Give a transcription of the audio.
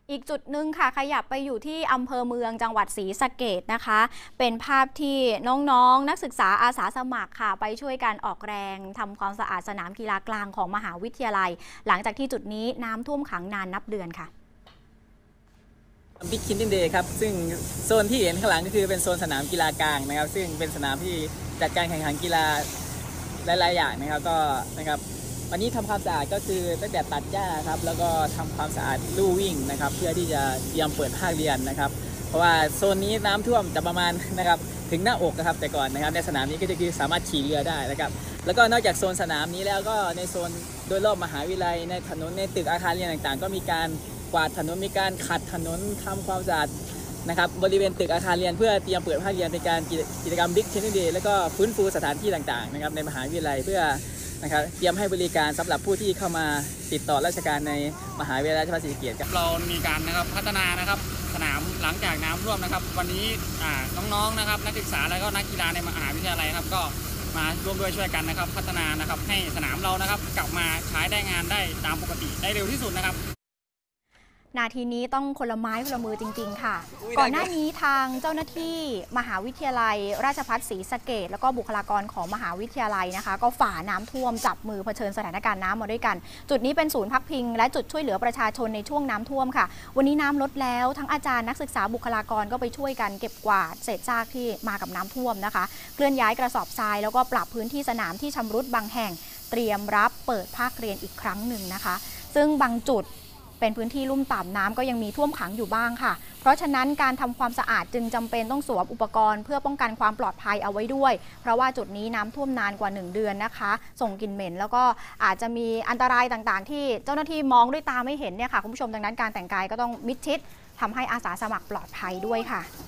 อีกจุดหนึ่งค่ะขยับไปอยู่ที่อำเภอเมืองจังหวัดศรีสะเกษนะคะเป็นภาพที่น้องๆนักศึกษาอาสาสมัครค่ะไปช่วยกันออกแรงทำความสะอาดสนามกีฬากลางของมหาวิทยาลัยหลังจากที่จุดนี้น้ำท่วมขังนานนับเดือนค่ะบิ๊กคินดินเดย์ครับซึ่งโซนที่เห็นข้างหลังก็คือเป็นโซนสนามกีฬากลางนะครับซึ่งเป็นสนามที่จัดการแข่งขันกีฬาหลายๆอย่างนะครับก็นะครับวันนี้ทำความสะอาดก็คือตั้งแต่ตัดหญ้าครับแล้วก็ทำความสะอาดลู่วิ่งนะครับเพื่อที่จะเตรียมเปิดภาคเรียนนะครับเพราะว่าโซนนี้น้ำท่วมจะประมาณนะครับถึงหน้าอกนะครับแต่ก่อนนะครับในสนามนี้ก็จะคือสามารถขี่เรือได้นะครับแล้วก็นอกจากโซนสนามนี้แล้วก็ในโซนโดยรอบมหาวิทยาลัยในถนนในตึกอาคารเรียนต่างๆก็มีการกวาดถนนมีการขัดถนนทำความสะอาดนะครับบริเวณตึกอาคารเรียนเพื่อเตรียมเปิดภาคเรียนในการกิจกรรม Big Training Day แล้วก็ฟื้นฟูสถานที่ต่างๆนะครับในมหาวิทยาลัยเพื่อนะครับเตรียมให้บริการสำหรับผู้ที่เข้ามาติดต่อราชการในมหาวิทยาลัยราชภัฏศรีสะเกษครับเรามีการนะครับพัฒนานะครับสนามหลังจากน้ำท่วมนะครับวันนี้น้องๆนะครับนักศึกษาแล้วก็นักกีฬาในมหาวิทยาลัยครับก็มาร่วมด้วยช่วยกันนะครับพัฒนานะครับให้สนามเรานะครับกลับมาใช้ได้งานได้ตามปกติได้เร็วที่สุดนะครับนาทีนี้ต้องคนละไม้คนละมือจริงๆค่ะก่อนหน้านี้ทางเจ้าหน้าที่มหาวิทยาลัยราชภัฏศรีสะเกษแล้วก็บุคลากรของมหาวิทยาลัยนะคะก็ฝ่าน้ำท่วมจับมือเผชิญสถานการณ์น้ำมาด้วยกันจุดนี้เป็นศูนย์พักพิงและจุดช่วยเหลือประชาชนในช่วงน้ำท่วมค่ะวันนี้น้ำลดแล้วทั้งอาจารย์นักศึกษาบุคลากรก็ไปช่วยกันเก็บกวาดเศษซากที่มากับน้ำท่วมนะคะเคลื่อนย้ายกระสอบทรายแล้วก็ปรับพื้นที่สนามที่ชำรุดบางแห่งเตรียมรับเปิดภาคเรียนอีกครั้งหนึ่งนะคะซึ่งบางจุดเป็นพื้นที่ลุ่มต่ำน้ำก็ยังมีท่วมขังอยู่บ้างค่ะเพราะฉะนั้นการทำความสะอาดจึงจำเป็นต้องสวมอุปกรณ์เพื่อป้องกันความปลอดภัยเอาไว้ด้วยเพราะว่าจุดนี้น้ำท่วมนานกว่า1เดือนนะคะส่งกลิ่นเหม็นแล้วก็อาจจะมีอันตรายต่างๆที่เจ้าหน้าที่มองด้วยตาไม่เห็นเนี่ยค่ะคุณผู้ชมดังนั้นการแต่งกายก็ต้องมิดชิดทำให้อาสาสมัครปลอดภัยด้วยค่ะ